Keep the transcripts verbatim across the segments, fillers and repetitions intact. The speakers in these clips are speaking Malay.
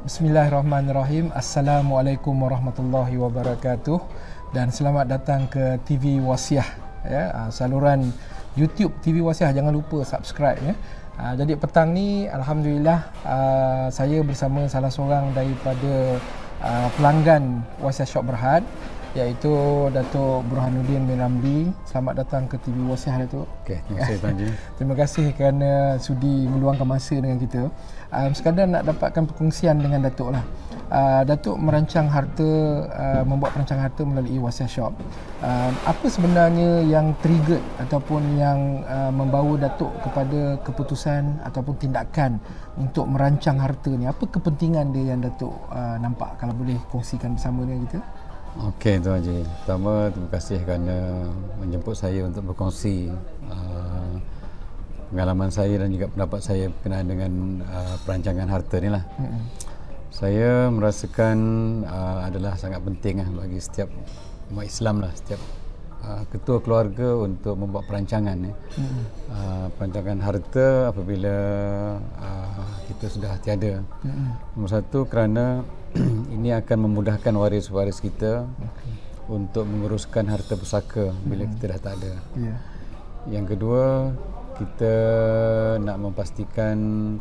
Bismillahirrahmanirrahim. Assalamualaikum warahmatullahi wabarakatuh. Dan selamat datang ke T V Wasiah, ya, saluran YouTube T V Wasiah. Jangan lupa subscribe, ya. Jadi petang ni alhamdulillah saya bersama salah seorang daripada pelanggan Wasiah Shop Berhad, iaitu Datuk Burhanuddin bin Ramli. Selamat datang ke T V Wasiah, Datuk. Okey, terima kasih Tuan Haji. Terima kasih kerana sudi meluangkan masa dengan kita. Um, sekadar nak dapatkan perkongsian dengan Datuk lah. Uh, Datuk merancang harta, uh, membuat perancangan harta melalui Wasiah Shop. Uh, apa sebenarnya yang trigger ataupun yang uh, membawa Datuk kepada keputusan ataupun tindakan untuk merancang harta ni? Apa kepentingan dia yang Datuk uh, nampak? Kalau boleh kongsikan bersama dengan kita. Okey Tuan Haji. Pertama, terima kasih kerana menjemput saya untuk berkongsi uh, pengalaman saya dan juga pendapat saya berkenaan dengan uh, perancangan harta ni lah. Mm-hmm. Saya merasakan uh, adalah sangat penting lah bagi setiap umat Islam lah, setiap uh, ketua keluarga untuk membuat perancangan ni. Mm-hmm. Uh, perancangan harta apabila uh, kita sudah tiada. Mm-hmm. Nombor satu, kerana ini akan memudahkan waris-waris kita okay. untuk menguruskan harta pusaka bila mm-hmm. kita dah tak ada. Yeah. Yang kedua, kita nak memastikan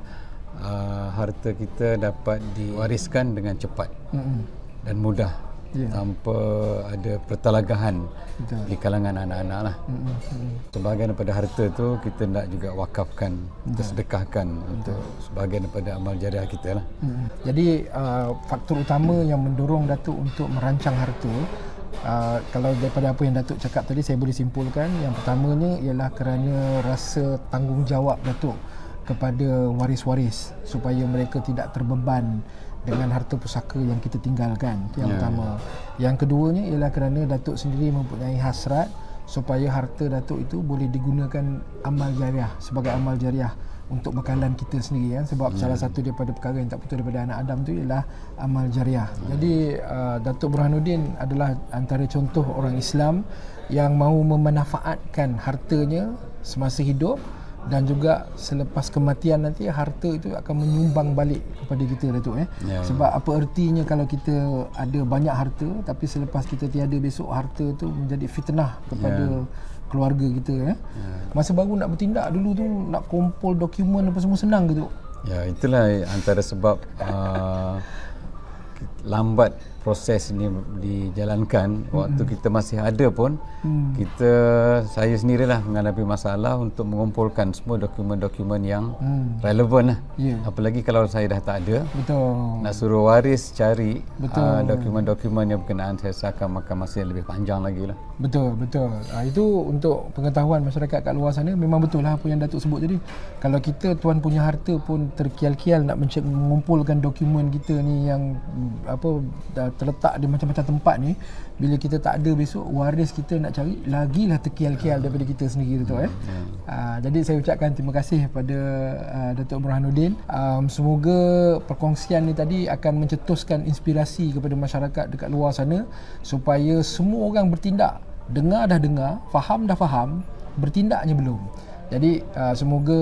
uh, harta kita dapat diwariskan dengan cepat mm-hmm. dan mudah, yeah. tanpa ada pertalagahan Betul. di kalangan anak-anak lah. Mm-hmm. Sebahagian daripada harta tu kita nak juga wakafkan, kita sedekahkan Betul. untuk sebahagian daripada amal jariah kita lah. Mm-hmm. Jadi uh, faktor utama yang mendorong Datuk untuk merancang harta, Uh, kalau daripada apa yang Datuk cakap tadi, saya boleh simpulkan yang pertamanya ialah kerana rasa tanggungjawab Datuk kepada waris-waris supaya mereka tidak terbeban dengan harta pusaka yang kita tinggalkan. Itu yang yeah. pertama. Yang keduanya ialah kerana Datuk sendiri mempunyai hasrat supaya harta Datuk itu boleh digunakan amal jariah, sebagai amal jariah untuk bekalan kita sendiri, ya. Sebab yeah. salah satu daripada perkara yang tak putus daripada anak Adam tu ialah amal jariah. Yeah. Jadi uh, Datuk Burhanuddin adalah antara contoh orang Islam yang mahu memanfaatkan hartanya semasa hidup dan juga selepas kematian nanti harta itu akan menyumbang balik kepada kita, Datuk, eh. Yeah. Sebab apa ertinya kalau kita ada banyak harta tapi selepas kita tiada besok, harta tu menjadi fitnah kepada yeah. keluarga kita, ya. ya. Masa baru nak bertindak dulu tu, nak kumpul dokumen apa semua senang ke tu? Ya, itulah antara sebab uh, lambat proses ini dijalankan. Mm-hmm. Waktu kita masih ada pun, mm. kita, saya sendirilah menghadapi masalah untuk mengumpulkan semua dokumen-dokumen yang mm. relevan lah. Yeah. Apalagi kalau saya dah tak ada. Betul. Nak suruh waris cari uh, dokumen-dokumen yang berkenaan, saya rasa akan makan masa yang lebih panjang lagi lah. Betul, betul. Uh, itu untuk pengetahuan masyarakat kat luar sana. Memang betul lah apa yang Datuk sebut tadi. Kalau kita tuan punya harta pun terkial-kial nak mengumpulkan dokumen kita ni yang apa terletak di macam-macam tempat ni, bila kita tak ada besok, waris kita nak cari lagilah terkial-kial daripada kita sendiri, tu, eh. Uh, jadi saya ucapkan terima kasih kepada uh, Datuk Burhanuddin. Um, semoga perkongsian ni tadi akan mencetuskan inspirasi kepada masyarakat dekat luar sana supaya semua orang bertindak. Dengar dah dengar, faham dah faham, bertindaknya belum. Jadi uh, semoga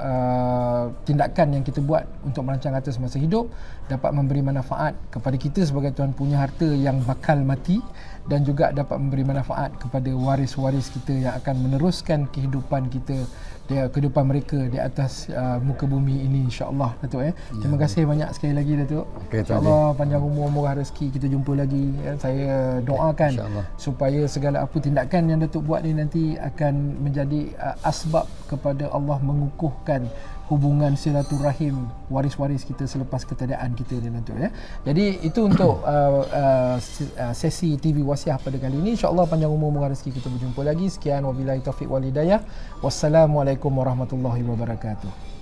uh, tindakan yang kita buat untuk merancang harta semasa hidup dapat memberi manfaat kepada kita sebagai tuan punya harta yang bakal mati, dan juga dapat memberi manfaat kepada waris-waris kita yang akan meneruskan kehidupan kita, dia, kehidupan mereka di atas uh, muka bumi ini, insya-Allah, Datuk, eh. Ya. Terima kasih banyak sekali lagi, Datuk. Okay, insya-Allah panjang umur, murah rezeki, kita jumpa lagi, ya. Saya doakan okay, supaya segala apa tindakan yang Datuk buat ni nanti akan menjadi uh, asbab kepada Allah mengukuhkan hubungan silaturahim waris-waris kita selepas ketiadaan kita ni, Datuk, ya. Jadi itu untuk uh, uh, sesi T V Wasiah pada kali ini. InsyaAllah panjang umur, murah rezeki, kita berjumpa lagi. Sekian, wabillahi taufiq wal hidayah. Wassalamualaikum warahmatullahi wabarakatuh.